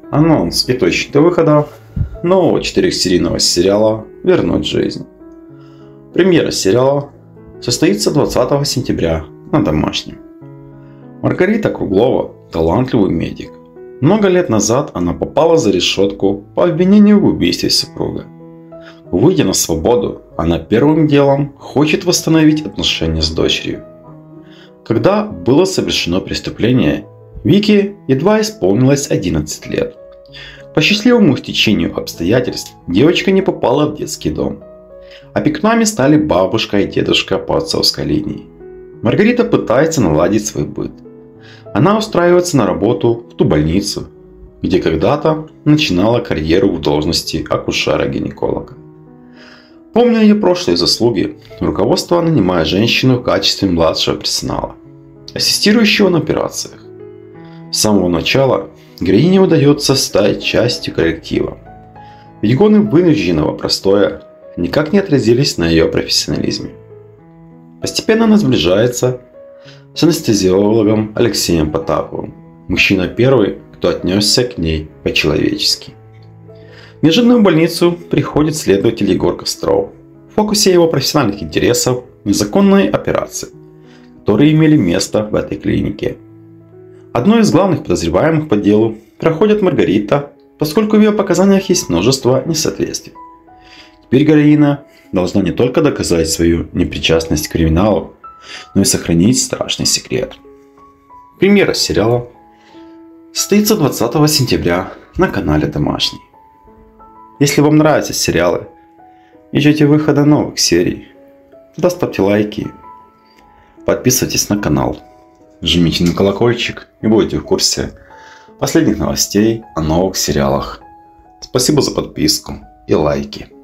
Анонс и точка выхода нового 4-серийного сериала «Вернуть жизнь». Премьера сериала состоится 20 сентября на Домашнем. Маргарита Круглова – талантливый медик. Много лет назад она попала за решетку по обвинению в убийстве супруга. Выйдя на свободу, она первым делом хочет восстановить отношения с дочерью. Когда было совершено преступление, Вике едва исполнилось 11 лет. По счастливому стечению обстоятельств девочка не попала в детский дом. Опекунами стали бабушка и дедушка по отцовской линии. Маргарита пытается наладить свой быт. Она устраивается на работу в ту больницу, где когда-то начинала карьеру в должности акушера-гинеколога. Помня ее прошлые заслуги, руководство нанимает женщину в качестве младшего персонала, ассистирующего на операциях. С самого начала героине удается стать частью коллектива, ведь годы вынужденного простоя никак не отразились на ее профессионализме. Постепенно она сближается с анестезиологом Алексеем Потаповым, мужчина первый, кто отнесся к ней по-человечески. Неожиданно в больницу приходит следователь Егор Костров. В фокусе его профессиональных интересов незаконные операции, которые имели место в этой клинике. Одной из главных подозреваемых по делу проходит Маргарита, поскольку в ее показаниях есть множество несоответствий. Теперь героиня должна не только доказать свою непричастность к криминалу, но и сохранить страшный секрет. Премьера сериала состоится 20 сентября на канале Домашний. Если вам нравятся сериалы и ждете выхода новых серий, тогда ставьте лайки, подписывайтесь на канал, жмите на колокольчик и будете в курсе последних новостей о новых сериалах. Спасибо за подписку и лайки.